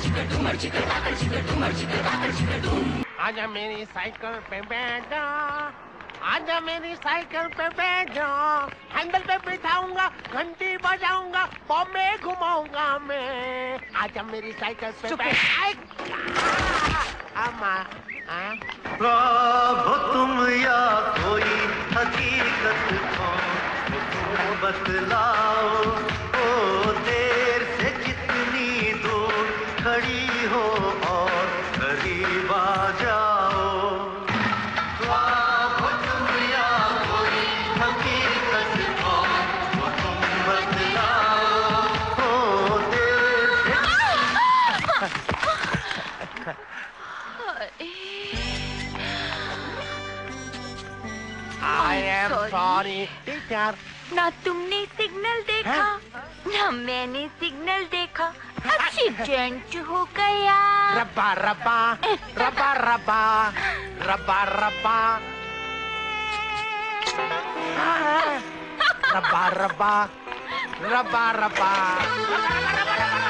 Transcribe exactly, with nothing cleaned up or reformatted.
आजा मेरी साइकिल पे बैठ जा, आजा मेरी साइकिल पे बैठ जा, हैंडल पे बिठाऊंगा, घंटी बजाऊंगा, बॉम्बे घुमाऊंगा मैं। आजा मेरी साइकिल पे बैठ। अम्मा, हो तुम या कोई हकीकत हो, तुम बतलाओ। ओ देर से कितनी दूर खड़ी हो और करीब आ जाओ। हो तुम या कोई हकीकत हो, तुम बतलाओ। ओ देर से I am sorry, टीचर। ना तुमने सिग्नल देखा, ना मैंने सिग्नल देखा, एक्सीडेंट हो गया। रब्बा रब्बा रब्बा रब्बा रब्बा रब्बा रब्बा रब्बा रब्बा रब्बा